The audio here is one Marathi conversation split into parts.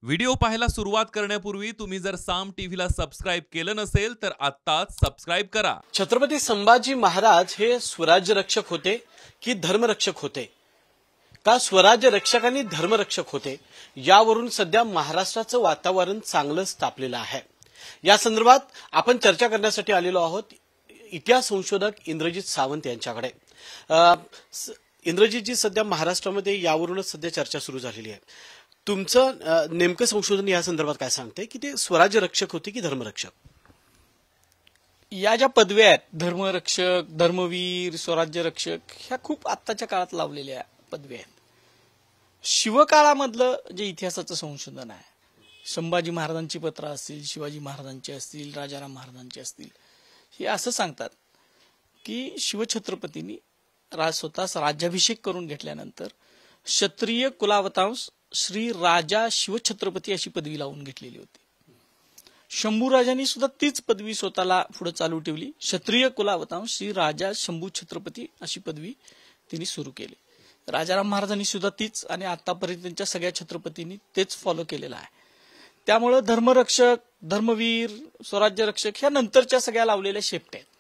व्हिडिओ पाहायला सुरुवात करण्यापूर्वी तुम्ही जर साम टीव्हीला सबस्क्राइब केलं नसेल तर आत्ताच सबस्क्राइब करा। छत्रपती संभाजी महाराज हे स्वराज्य रक्षक होते की धर्मरक्षक होते, का स्वराज्य रक्षक आणि धर्मरक्षक होते, यावरून सध्या महाराष्ट्राचं वातावरण चांगलंच तापलेलं आहे। या संदर्भात आपण चर्चा करण्यासाठी आलेलो आहोत इतिहास संशोधक इंद्रजित सावंत यांच्याकडे। इंद्रजितजी, सध्या महाराष्ट्रामध्ये यावरूनच सध्या चर्चा सुरू झालेली आहे। तुमचं नेमकं संशोधन या संदर्भात काय सांगते की ते स्वराज्य रक्षक होते की धर्मरक्षक? या ज्या पदव्या आहेत, धर्मरक्षक, धर्मवीर, स्वराज्य रक्षक, ह्या खूप आत्ताच्या काळात लावलेल्या पदव्या आहेत। शिवकाळामधलं जे इतिहासाचं संशोधन आहे, संभाजी महाराजांची पत्र असतील, शिवाजी महाराजांची असतील, राजाराम महाराजांची असतील, हे असं सांगतात की शिवछत्रपतींनी स्वतःच राज्याभिषेक करून घेतल्यानंतर क्षत्रिय कुलावतांश श्री राजा शिवछत्रपती अशी पदवी लावून घेतलेली होती। शंभूराजांनी सुद्धा तीच पदवी स्वतःला पुढे चालू ठेवली। क्षत्रिय कुलावतांश श्री राजा शंभू छत्रपती अशी पदवी त्यांनी सुरू केली। राजाराम महाराजांनी सुद्धा तीच, आणि आतापर्यंतच्या सगळ्या छत्रपतींनी तेच फॉलो केलेलं आहे। त्यामुळे धर्मरक्षक, धर्मवीर, स्वराज्य रक्षक ह्या नंतरच्या सगळ्या लावलेल्या शेपट्या आहेत।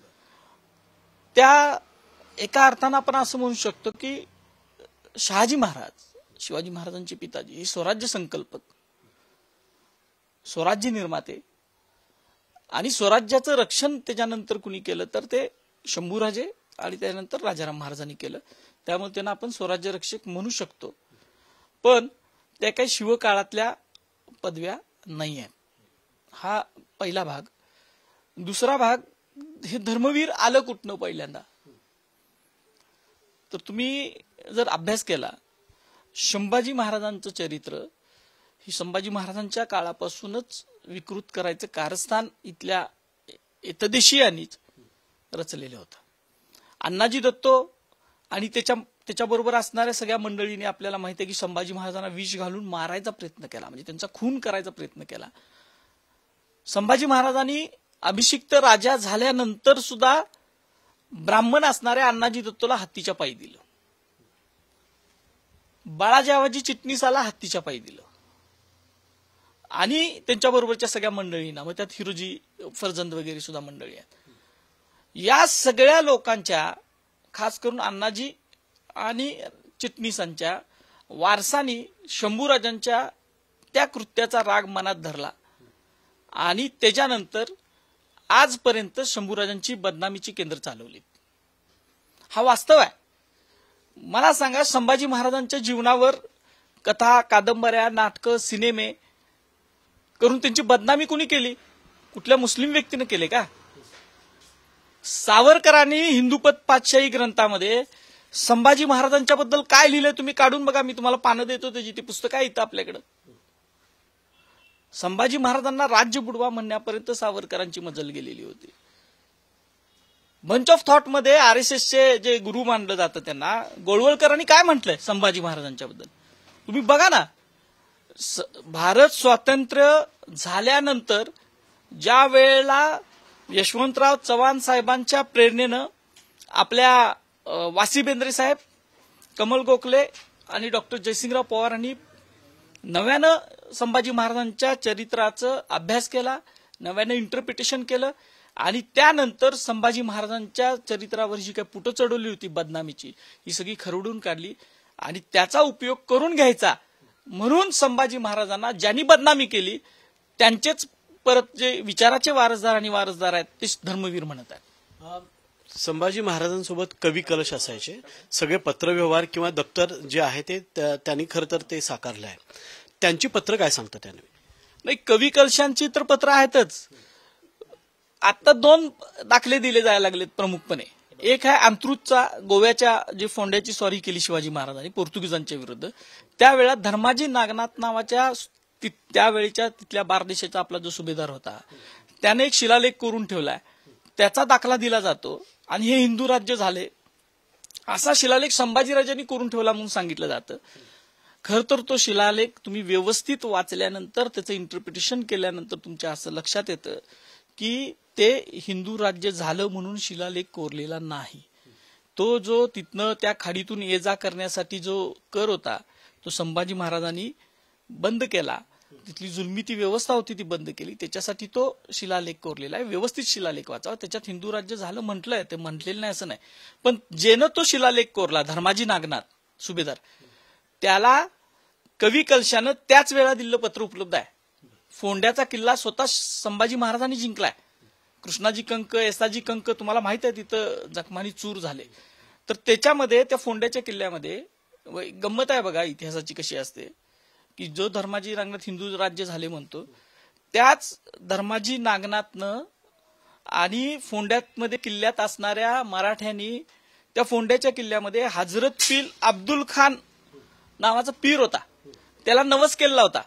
त्या एका अर्थानं आपण असं म्हणू शकतो की शहाजी महाराज, शिवाजी महाराजांचे पिताजी, हे स्वराज्य संकल्पक, स्वराज्य निर्माते, आणि स्वराज्याचं रक्षण त्याच्यानंतर कुणी केलं तर ते शंभूराजे आणि त्यानंतर राजाराम महाराजांनी केलं। त्यामुळे त्यांना आपण स्वराज्य रक्षक म्हणू शकतो, पण त्या काही शिवकाळातल्या पदव्या नाही आहेत। हा पहिला भाग। दुसरा भाग, हे धर्मवीर आलं कुठनं पहिल्यांदा? तर तुम्ही जर अभ्यास केला, संभाजी महाराजांचं चरित्र ही संभाजी महाराजांच्या काळापासूनच विकृत करायचं कारस्थान इथल्या एतदेशीयांनीच रचलेलं होतं। अण्णाजी दत्तो आणि त्याच्याबरोबर असणाऱ्या सगळ्या मंडळीने, आपल्याला माहिती आहे की संभाजी महाराजांना विष घालून मारायचा प्रयत्न केला, म्हणजे त्यांचा खून करायचा प्रयत्न केला। संभाजी महाराजांनी अभिषिक्त राजा झाल्यानंतर सुद्धा ब्राह्मण असणाऱ्या अण्णाजी दत्तोला हत्तीच्या पायी दिलं, बाळाजी चिटणीसाला हत्तीच्या पायी दिलं, आणि त्यांच्याबरोबरच्या सगळ्या मंडळींना, मग त्यात हिरोजी फर्जंद वगैरे सुद्धा मंडळी आहेत। या सगळ्या लोकांच्या, खास करून अण्णाजी आणि चिटणीसांच्या वारसानी शंभूराजांच्या त्या कृत्याचा राग मनात धरला, आणि त्याच्यानंतर आजपर्यंत शंभूराजांची बदनामीची केंद्र चालवली। हा वास्तव आहे। मला सांगा, संभाजी महाराजांच्या जीवनावर कथा, कादंबऱ्या, नाटकं, सिनेमे करून त्यांची बदनामी कुणी केली? कुठल्या मुस्लिम व्यक्तीने केले का? सावरकरांनी हिंदुपत पातशाही ग्रंथामध्ये संभाजी महाराजांच्या बद्दल काय लिहिलंय तुम्ही काढून बघा, मी तुम्हाला पानं देतो त्याची, ते पुस्तक आहे इथं आपल्याकडं। संभाजी महाराजांना राज्य बुडवा म्हणण्यापर्यंत सावरकरांची मजल गेलेली होती। बंच ऑफ थॉट मध्ये RSSचे जे गुरु मानलं जातं, त्यांना गोळवळकरांनी काय म्हटलंय संभाजी महाराजांच्या बद्दल तुम्ही बघा ना। भारत स्वातंत्र्य झाल्यानंतर ज्या वेळेला यशवंतराव चव्हाण साहेबांच्या प्रेरणेनं आपल्या वासी बेंद्रे साहेब, कमल गोखले आणि डॉक्टर जयसिंगराव पवार यांनी नव्यानं संभाजी महाराजांच्या चरित्राचा अभ्यास केला, नव्यानं इंटरप्रिटेशन केलं, आणि त्यानंतर संभाजी महाराजांच्या चरित्रावर जी काही पुटं चढवली होती बदनामीची, ही सगळी खरवडून काढली, आणि त्याचा उपयोग करून घ्यायचा म्हणून संभाजी महाराजांना ज्यांनी बदनामी केली त्यांचेच परत जे विचाराचे वारसदार आहेत ते धर्मवीर म्हणत आहेत। संभाजी महाराजांसोबत कवी कलश असायचे, सगळे पत्रव्यवहार किंवा दप्तर जे आहे ते त्यांनी खरं तर ते साकारलं आहे। त्यांची पत्र काय सांगतात? त्याने नाही, कवी कलशांची तर पत्र आहेतच। आता 2 दाखले दिले जायला लागलेत प्रमुखपणे। एक आहे अंत्रुजचा, गोव्याच्या जे फोंड्याची स्वारी केली शिवाजी महाराजांनी पोर्तुगीजांच्या विरुद्ध, त्यावेळेला धर्माजी नागनाथ नावाच्या त्यावेळीच्या तिथल्या बारदेशाचा आपला जो सुभेदार होता, त्याने एक शिलालेख करून ठेवलाय, त्याचा दाखला दिला जातो, आणि हे हिंदू राज्य झाले असा शिलालेख संभाजीराजांनी करून ठेवला म्हणून सांगितलं जातं। खर तर तो शिलालेख तुम्ही व्यवस्थित वाचल्यानंतर, त्याचं इंटरप्रिटेशन केल्यानंतर तुमच्या असं लक्षात येतं की ते हिंदू राज्य झालं म्हणून शिलालेख कोरलेला नाही। तो जो तिथनं त्या खाडीतून ये जा करण्यासाठी जो कर होता तो संभाजी महाराजांनी बंद केला तिथली जुलमी ती व्यवस्था होती ती बंद केली, त्याच्यासाठी तो शिलालेख कोरलेला आहे. व्यवस्थित शिलालेख वाचावा. त्याच्यात हिंदू राज्य झालं म्हटलंय, ते म्हटलेलं नाही असं नाही, पण जेनं तो शिलालेख कोरला धर्माजी नागनाथ सुभेदार, त्याला कवी कलशानं त्याच वेळा दिलेलं पत्र उपलब्ध आहे. फोंड्याचा किल्ला स्वतः संभाजी महाराजांनी जिंकलाय. कृष्णाजी कंक, येसाजी कंक तुम्हाला माहित आहे, तिथं जखमानी चूर झाले. तर त्याच्यामध्ये त्या फोंड्याच्या किल्ल्यामध्ये गंमत आहे बघा इतिहासाची कशी असते, की जो धर्माजी नागनाथ हिंदू राज्य झाले म्हणतो, त्याच धर्माजी नागनाथनं आणि फोंड्यामध्ये किल्ल्यात असणाऱ्या मराठ्यांनी त्या फोंड्याच्या किल्ल्यामध्ये हजरत पीर अब्दुल खान नावाचा पीर होता, त्याला नवस केलेला होता.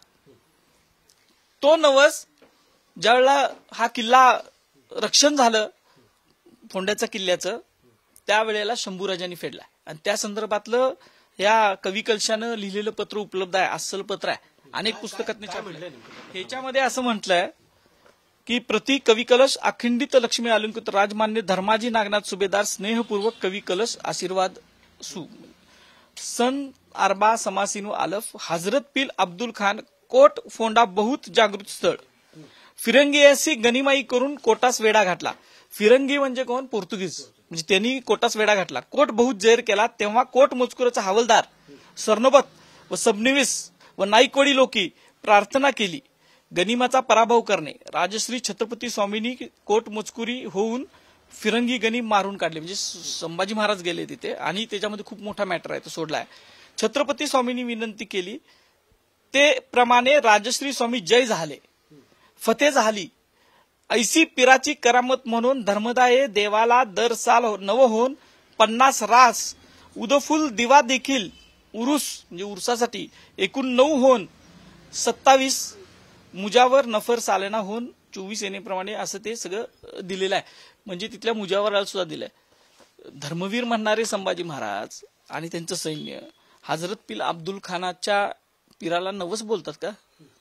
तो नवस ज्यावेळेला हा किल्ला रक्षण झालं फोंड्याच्या किल्ल्याचं, त्यावेळेला शंभूराजांनी फेडला. आणि त्या संदर्भातलं या कवी कलशानं लिहिलेलं पत्र उपलब्ध आहे. अस्सल पत्र आहे, अनेक पुस्तकात ह्याच्यामध्ये असं म्हटलंय की प्रति कवी कलश अखंडित लक्ष्मी अलंकृत राजमान्य धर्माजी नागनाथ सुभेदार स्नेहपूर्वक कवी कलश आशीर्वाद सु सन अरबा समासिनो आलफ हजरत पीर अब्दुल खान कोट फोंडा बहुत जागृत स्थळ फिरंगी अशी गनिमाई करून कोटास वेढा घातला. फिरंगी म्हणजे कोण? पोर्तुगीज. म्हणजे त्यांनी कोटास वेढा घातला. कोट बहुत जैर केला, तेव्हा कोट मजकुराचा हवालदार सरनोबत व सबनिवीस व नाईकवाडी लोकी प्रार्थना केली गनिमाचा पराभव करणे. राजश्री छत्रपती स्वामींनी कोट मजकुरी होऊन फिरंगी गनिम मारून काढले. म्हणजे संभाजी महाराज गेले तिथे आणि त्याच्यामध्ये खूप मोठा मॅटर आहे तो सोडलाय. छत्रपती स्वामींनी विनंती केली, ते प्रमाणे राजश्री स्वामी जय झाले, फते झाली. ऐसी पिराची करामत म्हणून धर्मदाये देवाला दर साल नव होऊन 50 रास उदफुल दिवा देखील उरुस म्हणजे उरसासाठी एकूण 9 होऊन 27 मुजावर नफर सालेना होऊन 24 येण्याप्रमाणे असं ते सगळं दिलेलं आहे. म्हणजे तिथल्या मुजावराला सुद्धा दिलंय. धर्मवीर म्हणणारे संभाजी महाराज आणि त्यांचं सैन्य हजरत पीर अब्दुल खानाच्या पीराला नवस बोलतात का?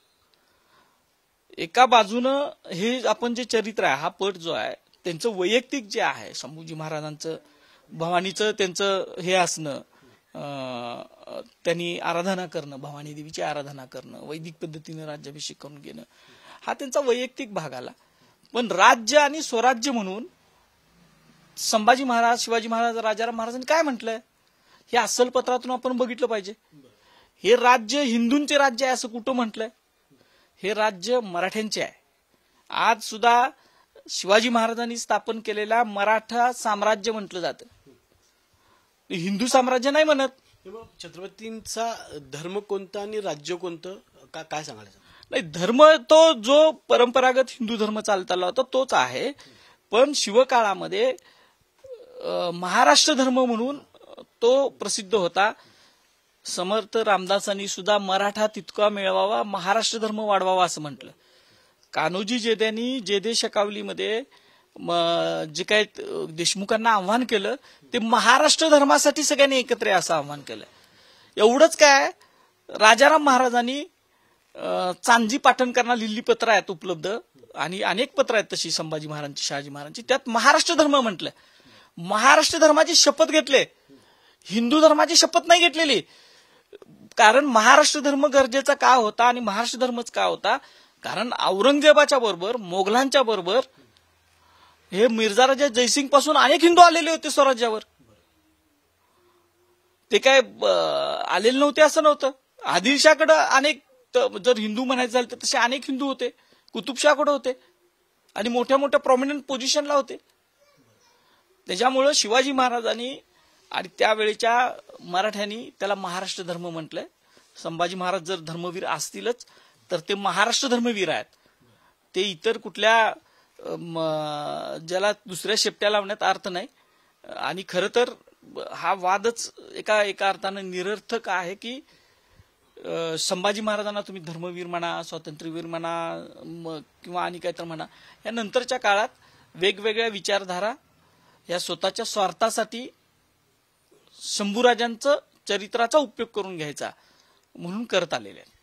एका बाजूनं हे आपण जे चरित्र आहे, हा पट जो आहे त्यांचं वैयक्तिक जे आहे, शंभूजी महाराजांचं भवानीचं त्यांचं हे असणं, त्यांनी आराधना करणं, भवानी देवीची आराधना करणं, वैदिक पद्धतीने राज्याभिषेक करून घेणं, हा त्यांचा वैयक्तिक भाग आला. पण राज्य आणि स्वराज्य म्हणून संभाजी महाराज, शिवाजी महाराज, राजाराम महाराजांनी काय म्हटलंय हे अस्सल पत्रातून आपण बघितलं पाहिजे. हे राज्य हिंदूंचे राज्य आहे असं कुठं म्हटलंय? हे राज्य मराठ्यांचे आहे. आज सुद्धा शिवाजी महाराजांनी स्थापन केलेला मराठा साम्राज्य म्हटलं जातं, हिंदू साम्राज्य नाही म्हणत. छत्रपतींचा धर्म कोणता आणि राज्य कोणतं काय सांगायचं? नाही, धर्म तो जो परंपरागत हिंदू धर्म चालत आला होता तोच आहे. पण शिवकाळामध्ये महाराष्ट्र धर्म म्हणून तो प्रसिद्ध होता. समर्थ रामदासांनी सुद्धा मराठा तितका मिळवावा, महाराष्ट्र धर्म वाढवावा असं म्हटलं. कान्होजी जेद्यांनी जेदे शकावलीमध्ये जे काय देशमुखांना आव्हान केलं ते महाराष्ट्र धर्मासाठी सगळ्यांनी एकत्र असं आव्हान केलं. एवढंच काय, राजाराम महाराजांनी चांजी पाटणकरांना लिहिली पत्र आहेत उपलब्ध आणि अनेक पत्र आहेत तशी संभाजी महाराजांची, शहाजी महाराजांची. त्यात महाराष्ट्र धर्म म्हटलं. महाराष्ट्र धर्माची शपथ घेतले, हिंदू धर्माची शपथ नाही घेतलेली. कारण महाराष्ट्र धर्म गरजेचा का होता आणि महाराष्ट्र धर्मच का होता? कारण औरंगजेबाच्या बरोबर, मोगलांच्या बरोबर हे मिर्झा राजा जयसिंग पासून अनेक हिंदू आलेले होते स्वराज्यावर. ते काय आलेले नव्हते असं नव्हतं. आदिलशाहकडे अनेक, जर हिंदू म्हणायचं झालं तर तसे अनेक हिंदू होते. कुतुबशाहकडे होते आणि मोठ्या मोठ्या प्रॉमिनंट पोझिशनला होते. त्याच्यामुळं शिवाजी महाराजांनी आणि त्यावेळेच्या मराठ्यांनी त्याला महाराष्ट्र धर्म म्हटलंय. संभाजी महाराज जर धर्मवीर असतीलच तर ते महाराष्ट्र धर्मवीर आहेत. ते इतर कुठल्या ज्याला दुसऱ्या शेपट्या लावण्यात अर्थ नाही. आणि खरं तर हा वादच एका अर्थानं निरर्थक आहे की संभाजी महाराजांना तुम्ही धर्मवीर म्हणा, स्वातंत्र्यवीर म्हणा किंवा आणि काय तर म्हणा, या नंतरच्या काळात वेगवेगळ्या विचारधारा या स्वतःच्या स्वार्थासाठी शंभूराजांचं चरित्राचा उपयोग करून घ्यायचा म्हणून करत आलेले आहे.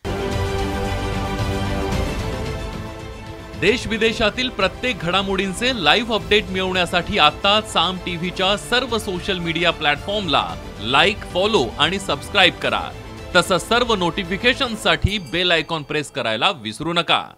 देश विदेशातील प्रत्येक घडामोडींचे लाईव्ह अपडेट मिळवण्यासाठी आता साम टीव्हीच्या सर्व सोशल मीडिया प्लॅटफॉर्मला लाईक, फॉलो आणि सबस्क्राईब करा. तसंच सर्व नोटिफिकेशनसाठी बेल आयकॉन प्रेस करायला विसरू नका.